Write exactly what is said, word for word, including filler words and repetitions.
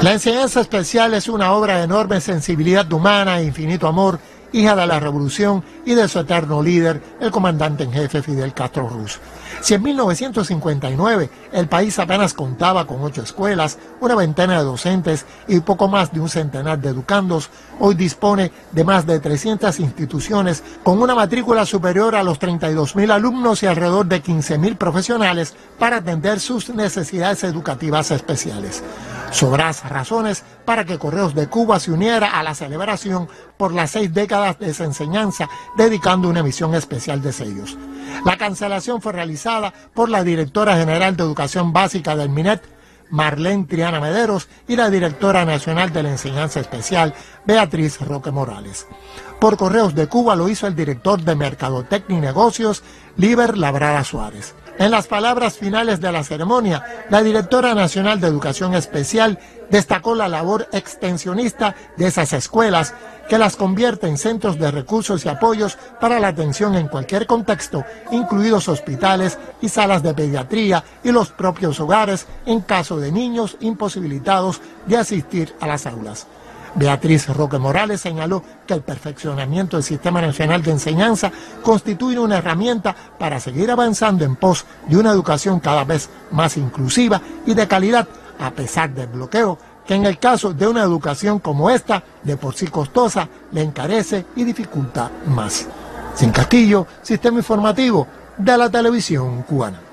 La enseñanza especial es una obra de enorme sensibilidad humana e infinito amor, hija de la revolución y de su eterno líder, el comandante en jefe Fidel Castro Ruz. Si en mil novecientos cincuenta y nueve el país apenas contaba con ocho escuelas, una veintena de docentes y poco más de un centenar de educandos, hoy dispone de más de trescientas instituciones con una matrícula superior a los treinta y dos mil alumnos y alrededor de quince mil profesionales para atender sus necesidades educativas especiales. Sobras razones para que Correos de Cuba se uniera a la celebración por las seis décadas de esa enseñanza, dedicando una emisión especial de sellos. La cancelación fue realizada por la directora general de Educación Básica del MINET, Marlene Triana Mederos, y la directora nacional de la Enseñanza Especial, Beatriz Roque Morales. Por Correos de Cuba lo hizo el director de Mercadotecnia y Negocios, Liber Labrada Suárez. En las palabras finales de la ceremonia, la directora nacional de Educación Especial destacó la labor extensionista de esas escuelas, que las convierte en centros de recursos y apoyos para la atención en cualquier contexto, incluidos hospitales y salas de pediatría y los propios hogares en caso de niños imposibilitados de asistir a las aulas. Beatriz Roque Morales señaló que el perfeccionamiento del Sistema Nacional de Enseñanza constituye una herramienta para seguir avanzando en pos de una educación cada vez más inclusiva y de calidad, a pesar del bloqueo que en el caso de una educación como esta, de por sí costosa, le encarece y dificulta más. Sin Castillo, Sistema Informativo de la Televisión Cubana.